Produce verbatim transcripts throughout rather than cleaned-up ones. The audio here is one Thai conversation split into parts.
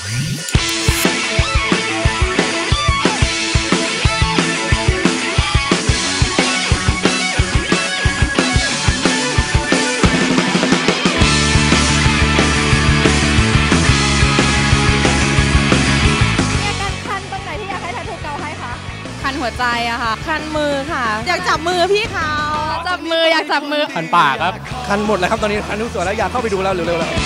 คันหัวใจอะค่ะคันมือค่ะอยากจับมือพี่เขาจับมืออยากจับมือคันปากครับคันหมดเลยครับตอนนี้คันทุกส่วนแล้วอยากเข้าไปดูแล้วเร็วๆแล้ว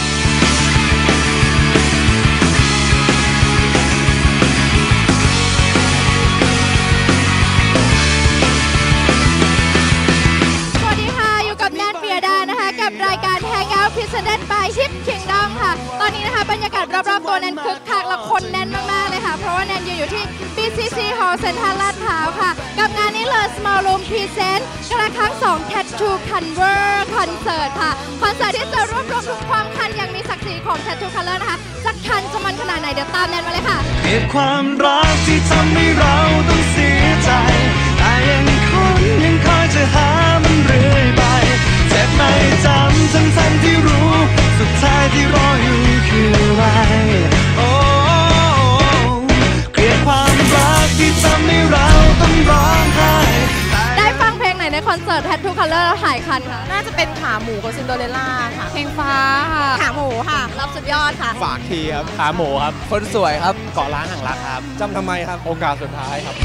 สวัสดีค่ะอยู่กับแนนเปียดานะคะกับรายการ Hangout Presented by Hip Kingdom ค่ะตอนนี้นะคะบรรยากาศรอบๆตัวแนนคึกคักและคนแน่นมากๆเลยค่ะเพราะว่าแนนยืนอยู่ที่ บี ซี ซี Hall เซ็นทรัลลาดพร้าวค่ะกับงานนี้เลย Small Room Present กระครั้งสอง Tattoo Conver Concert ค่ะคอนเสิร์ตที่จะรวบรวมทุกความคันอย่างมีศักดิ์ศรีของ Tattoo Color นะคะจะคันจะมันขนาดไหนเดี๋ยวตามแนนมาเลยค่ะเก็บความรักที่ทำให้เราต้องเสียใจแต่ยังคนยังคอยจะหามันเรื่อยไปเจ็บไม่จำทั้งทั้งที่รู้สุดท้ายที่รออยู่คืออะไรโอ้เกลียดความรักที่ทำให้เราต้องร้องไห้ได้ฟังเพลงไหนในคอนเสิร์ต Tattoo Color แล้วหายคันค่ะน่าจะเป็นขาหมูกับซินโดเรลล่าค่ะเพลงฟ้าค่ะขาหมูค่ะรับสุดยอดค่ะฝากทีครับขาหมูครับคนสวยครับเกาะล้างห่างรักครับจำทำไมครับโอกาสสุดท้ายครับ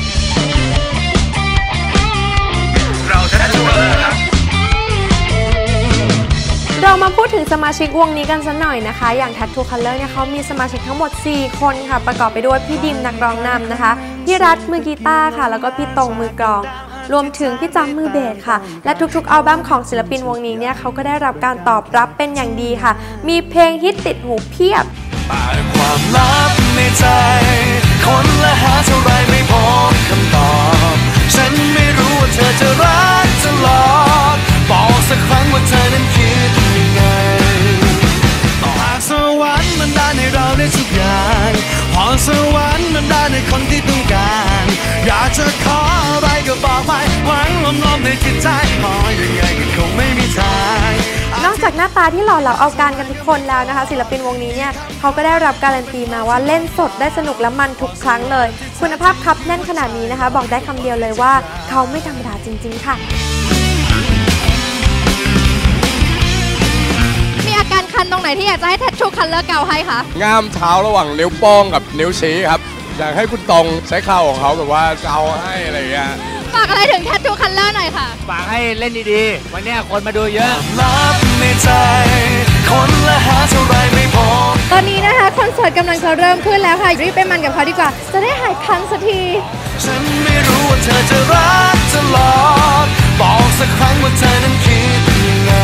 เราจะได้รู้เลยครับเรามาพูดถึงสมาชิกวงนี้กันสักหน่อยนะคะอย่าง Tattoo Color เนี่ยเขามีสมาชิกทั้งหมดสี่คนค่ะประกอบไปด้วยพี่ดิมนักร้องนำนะคะพี่รัฐมือกีตาร์ค่ะแล้วก็พี่ตรงมือกลองรวมถึงพี่จำมือเบสค่ะและทุกๆอัลบั้มของศิลปินวงนี้เนี่ยเขาก็ได้รับการตอบรับเป็นอย่างดีค่ะมีเพลงฮิตติดหูเพียบความลับในใจคนละหาเท่าไรไม่พอคำตอบฉันไม่รู้ว่าเธอจะรักตลอดบอกสักครั้งว่าเธอนั้นคิดยังไงต่อหากสวรรค์มันได้ในเราได้ทุกอย่างพอสวรรค์มันได้ในคนที่ต้องการอยากจะขออะไรก็บอกไปหวังล้อมๆในจิตใจขอยังไงก็คงไม่มีทางนอกจากหน้าตาที่หล่อเหลาเอาการกันทุกคนแล้วนะคะศิลปินวงนี้เนี่ยเขาก็ได้รับการันตีมาว่าเล่นสดได้สนุกและมันทุกครั้งเลยคุณภาพคับแน่นขนาดนี้นะคะบอกได้คำเดียวเลยว่าเขาไม่ธรรมดาจริงๆค่ะมีอาการคันตรงไหนที่อยากจะให้ Tattoo Color เกาให้คะง่ามเท้าระหว่างนิ้วโป้งกับนิ้วชี้ครับอยากให้คุณตรงใช้เข่าของเขาแบบว่าเกาให้อะไรอย่างเงี้ยฝากอะไรถึง Tattoo Color หน่อยค่ะฝากให้เล่นดีๆวันนี้คนมาดูเยอะลับในใจคนละหาเท่าไรไม่พอตอนนี้นะคะคอนเสิร์ตกำลังจะเริ่มขึ้นแล้วค่ะรีบไปมันกับเขาดีกว่าจะได้หายคันสักทีฉันไม่รู้ว่าเธอจะรักตลอดบอกสักครั้งว่าเธอนั้นคิดยังไง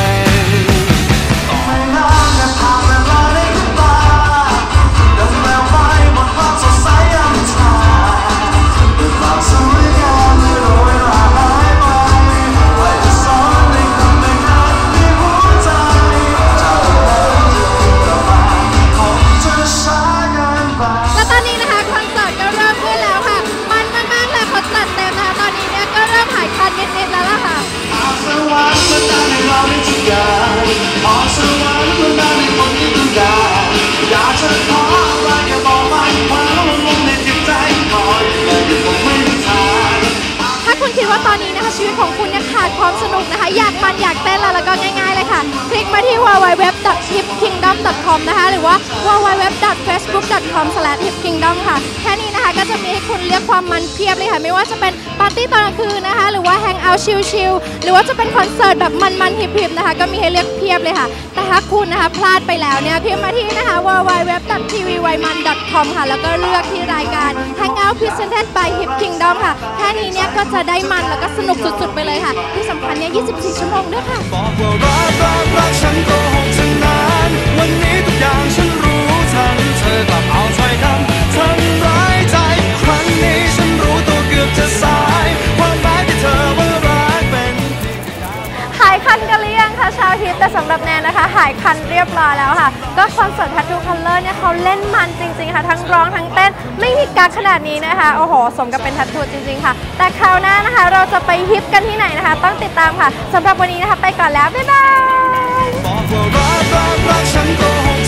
ว่าตอนนี้นะคะชีวิตของคุณเนี่ยขาดความสนุกนะคะอยากมันอยากเต้นแล้วก็ง่ายๆเลยค่ะคลิกมาที่ ดับเบิลยู ดับเบิลยู ดับเบิลยู ดอท ฮิป คิงดอม ดอท คอม นะคะหรือว่า ดับเบิลยู ดับเบิลยู ดับเบิลยู ดอท เฟซบุ๊ก ดอท คอม สแลช ฮิป คิงดอม ค่ะแค่นี้นะคะก็จะมีให้คุณเลือกความมันเพียบเลยค่ะไม่ว่าจะเป็นปาร์ตี้ตอนกลางคืนนะคะหรือว่าแฮงเอาท์ชิลๆหรือว่าจะเป็นคอนเสิร์ตแบบมันๆฮิปๆนะคะก็มีให้เลือกเพียบเลยค่ะแต่ถ้าคุณนะคะพลาดไปแล้วเนี่ยพิมพ์มาที่นะคะ ดับเบิลยู ดับเบิลยู ดับเบิลยู ดอท ที วี วาย มัน ดอท คอม ค่ะแล้วก็เลือกที่รายการ Hangout Presented by Hip Kingdom ค่ะแค่นี้เนี่ยก็จะได้มันแล้วก็สนุกสุดๆไปเลยค่ะที่สำคัญเนี่ยยี่สิบสี่ชั่วโมงด้วยค่ะบอกว่ารักรักรักฉันโกหกฉันนานวันนี้ทุกอย่างฉันรู้ทันเธอกลับเอาถ้อยคำทำร้ายใจครั้งนี้ฉันรู้ตัวเกือบจะสายความหมายที่เธอว่ารักเป็นหายคันกันหรือยังคะชาวฮิปแต่สำหรับแนนนะคะหายคันเรียบร้อยแล้วค่ะก็คอนเสิร์ต Tattoo Color เนี่ยเขาเล่นมันจริงๆค่ะทั้งร้องทั้งเต้นไม่มีกั๊กขนาดนี้นะคะโอ้โหสมกับเป็น Tattoo จริงๆค่ะแต่คราวหน้านะคะเราจะไปฮิปกันที่ไหนนะคะต้องติดตามค่ะสำหรับวันนี้นะคะไปก่อนแล้วบ๊ายบายบอกว่ารักรักรักฉันโกหก